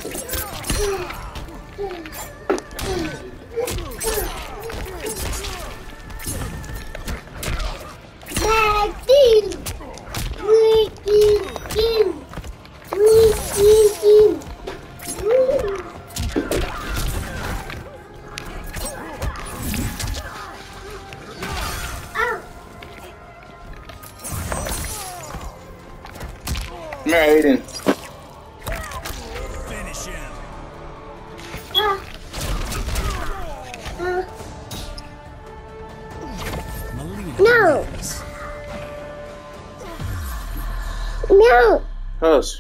Come here, Aiden. Finish him. No. No. Hush.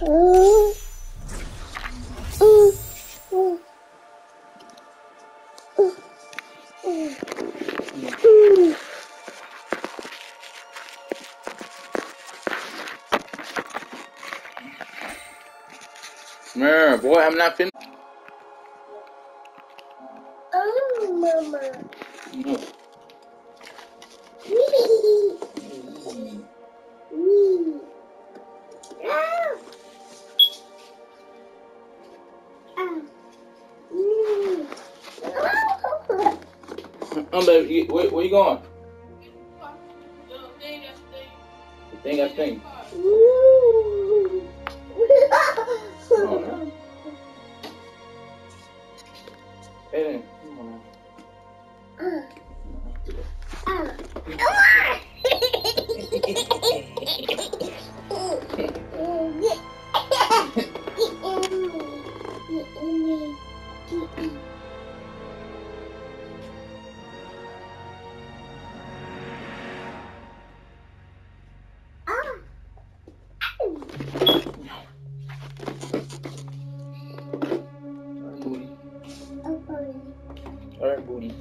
Come here, boy. I'm not finished. Oh, Mama. No. Baby, where you going? The thing I think. Aiden, come on. All right, booty.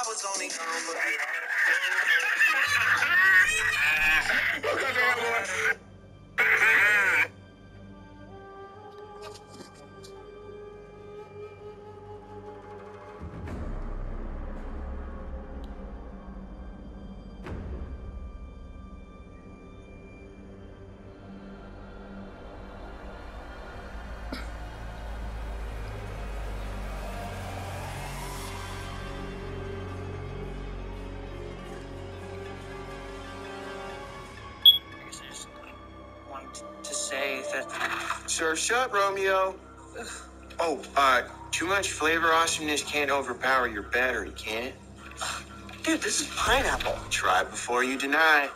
was only gone for to say that. Surf's shut, Romeo. Oh, too much flavor awesomeness can't overpower your battery, can it? Dude, this is pineapple. Try before you deny.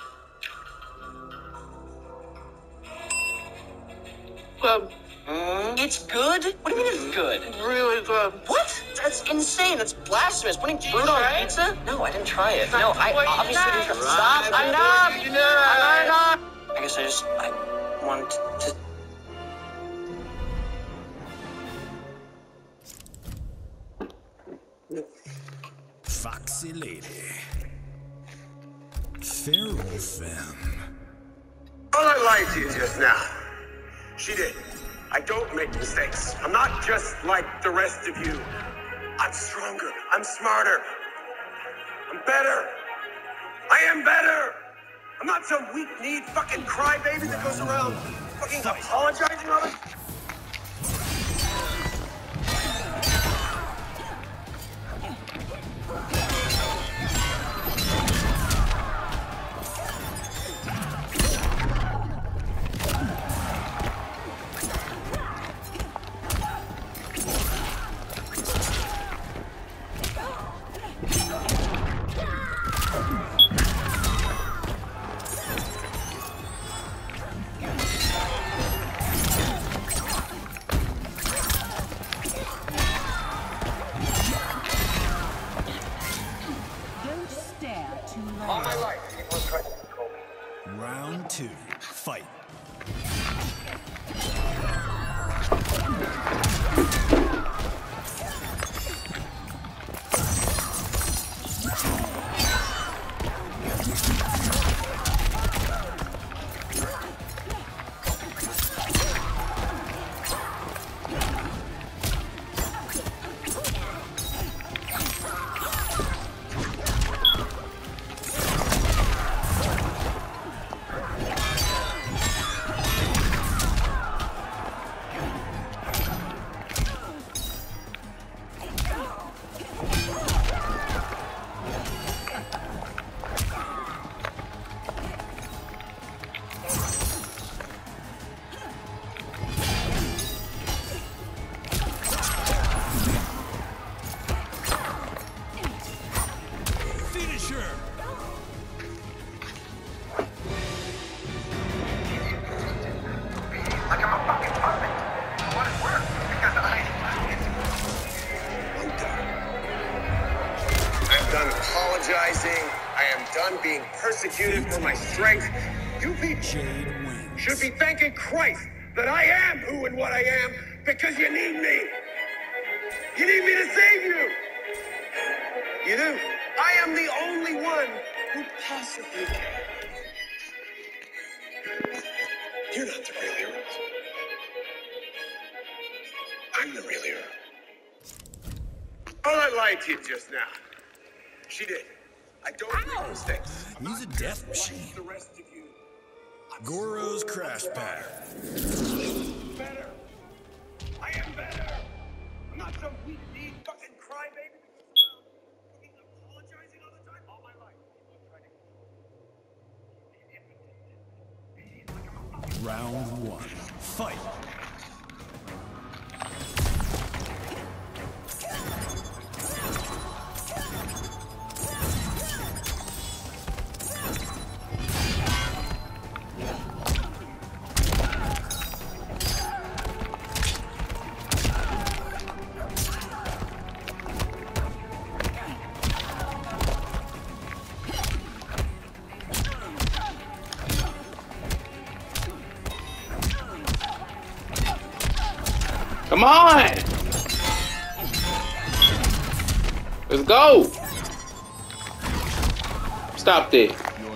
It's good? What do you mean it's good? Really good. What? That's insane. That's blasphemous. Putting fruit on pizza? No, I didn't try it. No, I obviously didn't try. Stop. I'm not. I guess I want to. Foxy lady. Feral femme. Oh, I lied to you just now. She did. I don't make mistakes. I'm not just like the rest of you. I'm stronger. I'm smarter. I'm better. I am better. I'm not some weak-kneed fucking crybaby that goes around fucking apologizing all the time. All my life, people have tried to control me. Round 2. Fight. Like I'm a fucking puppet. For what it's worth. Because I'm done apologizing. I am done being persecuted for my strength. You people should be thanking Christ that I am who and what I am because you need me. You need me to save you. You do. I am the only one who possibly can. You're not the real hero. I'm the real hero. Oh, I lied to you just now. She did. I don't make mistakes. He's a death machine. The rest of you. Goro's crash pad. Better. I am better. I'm not some weak-kneed fucking crybaby. Apologizing all the time. All my life. People have tried to control me. Round 1. Fight. Come on! Let's go! Stop that.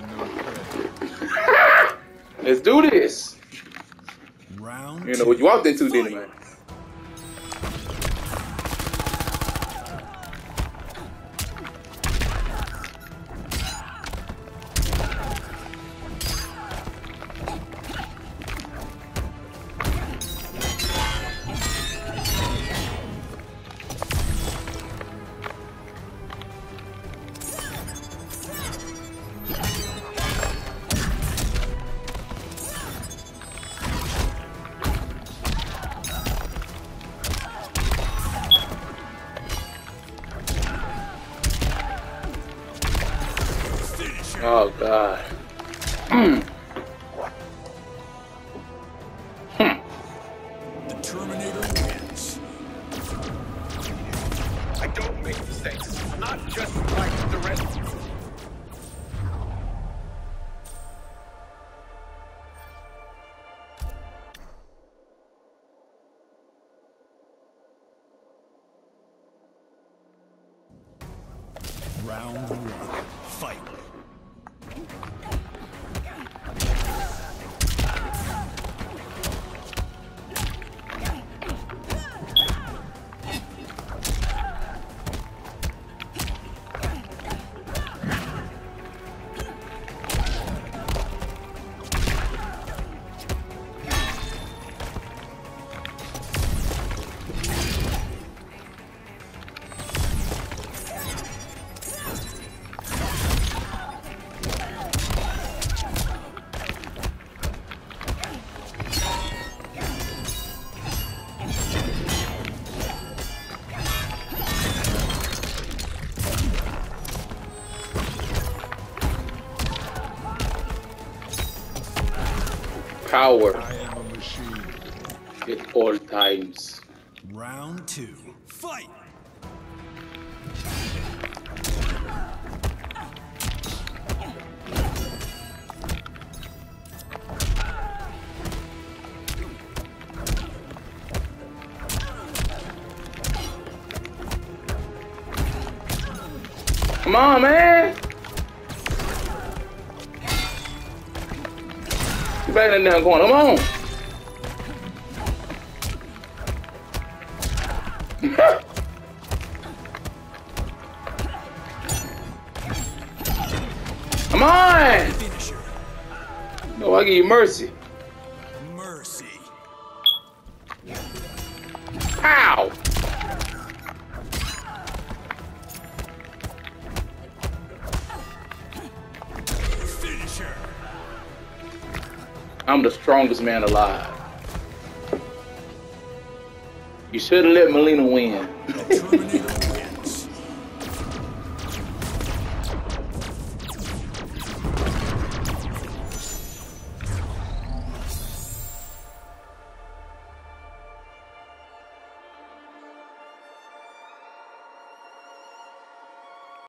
Let's do this. Round You know what you walked into, didn't you, man? Oh God. The Terminator wins. I don't make mistakes. I'm not just like the rest of you. Round one. Fight. Power I am a machine. at all times. Round two. Fight. Come on, man. Get back in that damn corner. Come on. Come on. Finisher. No, I give you mercy. Mercy. Pow. Finisher. I'm the strongest man alive. You should have let Melina win. The Terminator